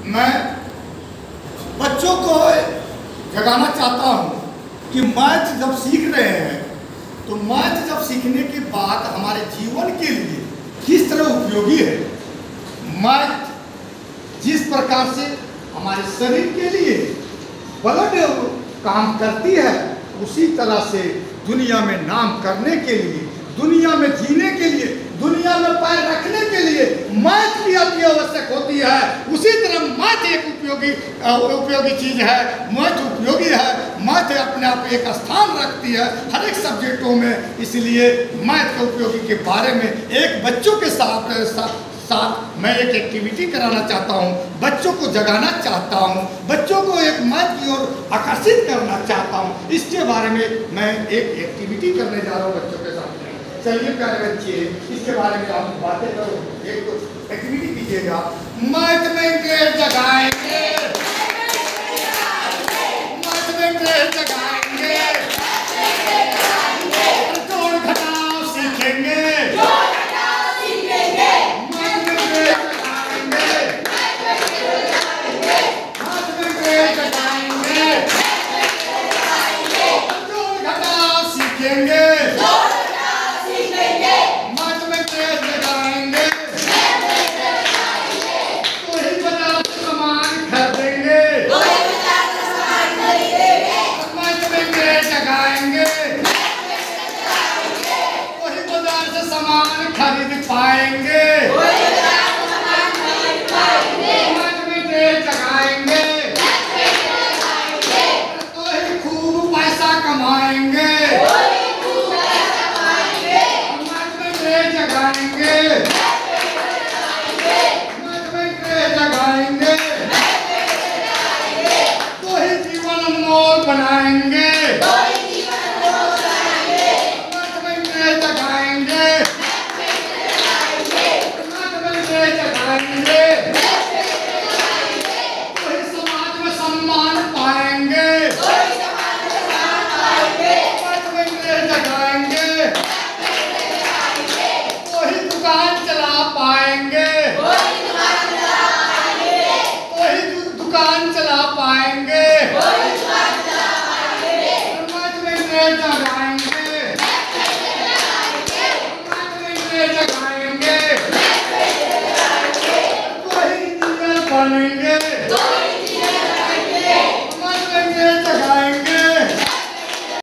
मैं बच्चों को जगाना चाहता हूँ कि मैथ जब सीख रहे हैं तो मैथ जब सीखने के बाद हमारे जीवन के लिए किस तरह उपयोगी है। मैथ जिस प्रकार से हमारे शरीर के लिए ब्लड काम करती है, उसी तरह से दुनिया में नाम करने के लिए, दुनिया में जीने के लिए, दुनिया में पैर रखने के लिए मैथ भी अति आवश्यक होती है। उसी तरह मैथ एक उपयोगी चीज़ है। मैथ उपयोगी है। मैथ अपने आप एक स्थान रखती है हर एक सब्जेक्टों में। इसलिए मैथ के उपयोगी के बारे में एक बच्चों के साथ मैं एक एक्टिविटी कराना चाहता हूँ, बच्चों को जगाना चाहता हूँ, बच्चों को एक मैथ की ओर आकर्षित करना चाहता हूँ। इसके बारे में मैं एक एक्टिविटी करने जा रहा हूँ बच्चों के साथ। चलिए प्यारे बच्चे, इसके बारे में आप बातें करो, एक एक्टिविटी कीजिएगा। मैथ में